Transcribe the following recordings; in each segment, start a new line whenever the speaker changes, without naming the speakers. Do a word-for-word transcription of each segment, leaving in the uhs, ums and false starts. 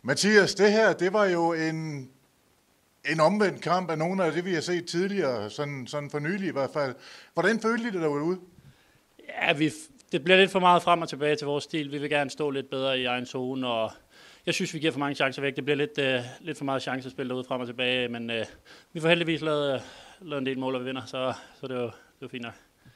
Mathias, det her, det var jo en, en omvendt kamp af nogle af det, vi har set tidligere, sådan, sådan for nylig i hvert fald. Hvordan følte I det derude?
Ja, vi, det bliver lidt for meget frem og tilbage til vores stil. Vi vil gerne stå lidt bedre i egen zone, og jeg synes, vi giver for mange chancer væk. Det bliver lidt, uh, lidt for meget chancespil derude frem og tilbage, men uh, vi får heldigvis lavet, uh, lavet en del mål, og vi vinder, så, så det var, det var fint nok.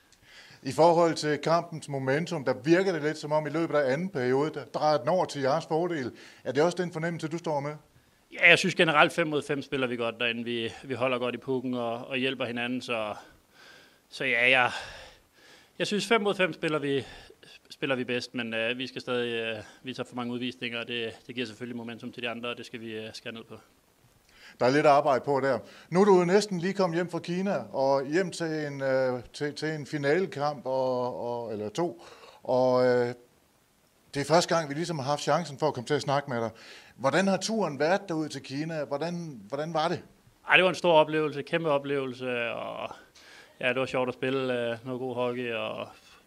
I forhold til kampens momentum, der virker det lidt som om i løbet af anden periode, der drejer den over til jeres fordel. Er det også den fornemmelse, du står med?
Ja, jeg synes generelt fem mod fem spiller vi godt derinde. Vi, vi holder godt i pukken og, og hjælper hinanden, så, så ja, jeg, jeg synes fem mod fem spiller vi, spiller vi bedst, men uh, vi skal stadig, uh, vi tager for mange udvisninger, og det, det giver selvfølgelig momentum til de andre, og det skal vi uh, skære ned på.
Der er lidt arbejde på der. Nu er du jo næsten lige kommet hjem fra Kina og hjem til en, øh, til, til en finalekamp, og, og, eller to. Og øh, det er første gang, vi ligesom har haft chancen for at komme til at snakke med dig. Hvordan har turen været derude til Kina? Hvordan, hvordan var det?
Ej, det var en stor oplevelse, kæmpe oplevelse, og ja, det var sjovt at spille øh, noget god hockey. Og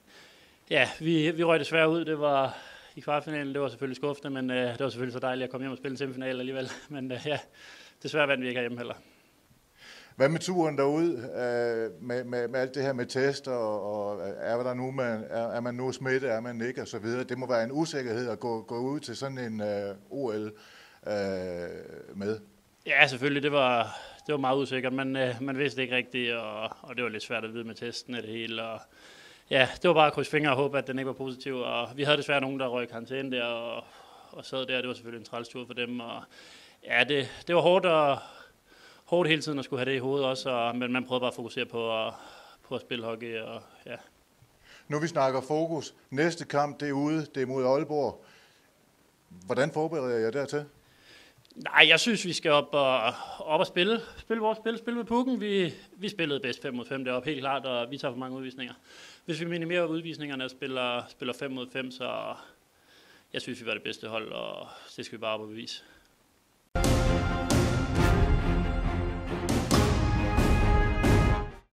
ja, vi, vi røg desværre ud. Det var i kvartfinalen, det var selvfølgelig skuffende, men øh, det var selvfølgelig så dejligt at komme hjem og spille en semifinal alligevel. Men øh, ja, desværre vandt vi ikke herhjemme heller.
Hvad med turen derude, øh, med, med, med alt det her med tester, og, og er, der nu med, er, er man nu smittet, er man ikke, og så videre. Det må være en usikkerhed at gå, gå ud til sådan en øh, O L øh, med.
Ja, selvfølgelig. Det var, det var meget usikkert, men øh, man vidste ikke rigtigt, og, og det var lidt svært at vide med testen af det hele. Og, ja, det var bare at krydse fingre og håbe, at den ikke var positiv. Og vi havde desværre nogen, der røg i karantæne der, og, og sad der. Det var selvfølgelig en trælstur for dem. Og, ja, det, det var hårdt, og, hårdt hele tiden at skulle have det i hovedet også, og, men man prøvede bare at fokusere på at, på at spille hockey. Og, ja.
Nu vi snakker fokus. Næste kamp, det er ude, det er mod Aalborg. Hvordan forbereder jeg dertil?
Nej, jeg synes, vi skal op og, op og spille. Spille vores spil, spille med pukken. Vi, vi spillede bedst fem mod fem deroppe, helt klart, og vi tager for mange udvisninger. Hvis vi minimerer udvisningerne og spiller, spiller fem mod fem, så jeg synes, vi var det bedste hold, og det skal vi bare op og bevise.